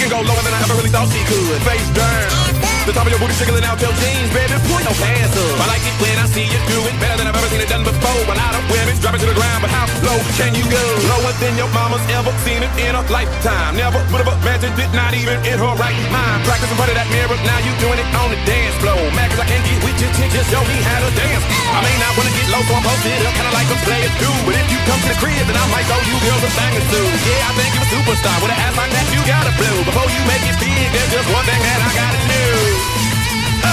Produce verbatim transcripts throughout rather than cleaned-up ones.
can go lower than I ever really thought she could. Face down, the top of your booty jiggling out your jeans, baby, pull your pants up. I like it when I see you do it better than I've ever seen it done before. A lot of women drop it to the ground, but how low can you go? Lower than your mama's ever seen it in a lifetime. Never would have imagined it, not even in her right mind. Practice in front of that mirror, now you doing it on the dance floor. Mad cause I can't get with your chick, just show me how to dance. I may not wanna get low, so I'm posted up, kinda like a player do. But if you come to the crib, then I might show you girls a thing or two. Yeah, I think you a superstar, with an ass like that, you gotta blow. Before you make it big, there's just one thing that I gotta do. Oh.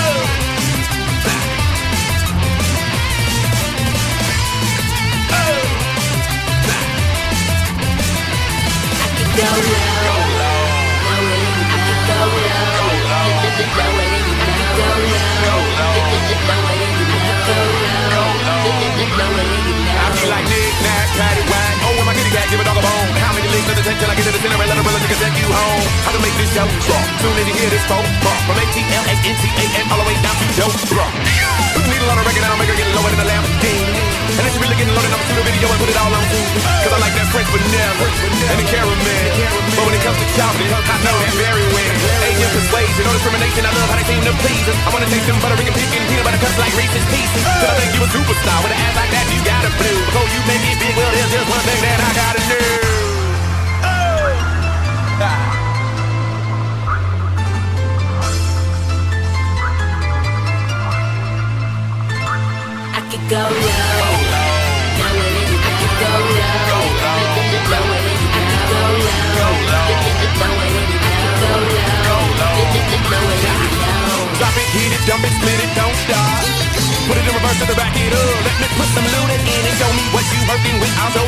Go low, go low, lower than you know. Go low, go low, lower than you know. Go low, go low, lower than you know. Go low, go low, lower than you know. I feel like Nick, Nack, Patty, Whack. Oh, when my kitty cat, give a dog a bone. How many licks does it take till I get to the center and let a brother nigga take you home? I can make this show drop. Soon as you hear this phone drop. From A T L A N T A N all the way down to Joe Drop. Put the needle on a record and I'll make her get lower than a Lamborghini. And if you really getting loaded, I'ma shoot a video and put it all on Tuesday. Cause I like that French vanilla and the caramel. But when it comes to chocolate, I know that very well. Asian persuasion, no discrimination, I love how they seem to please us. I wanna taste them butter and pecan peanut butter cups like Reese's Pieces. Cause I think you a superstar with an ass like that, you gotta blue. Before you make it big, well there's just one thing that I gotta do. Oh. Ah. I could go low, lower than you know. I could go low, lower than you know. I could go low, lower than you know. I could go low, lower than you know. Drop it, hit it, dump it, split it, don't stop. Put it in reverse to the back it up. Let me put some looting in and show me what you working with. I'll show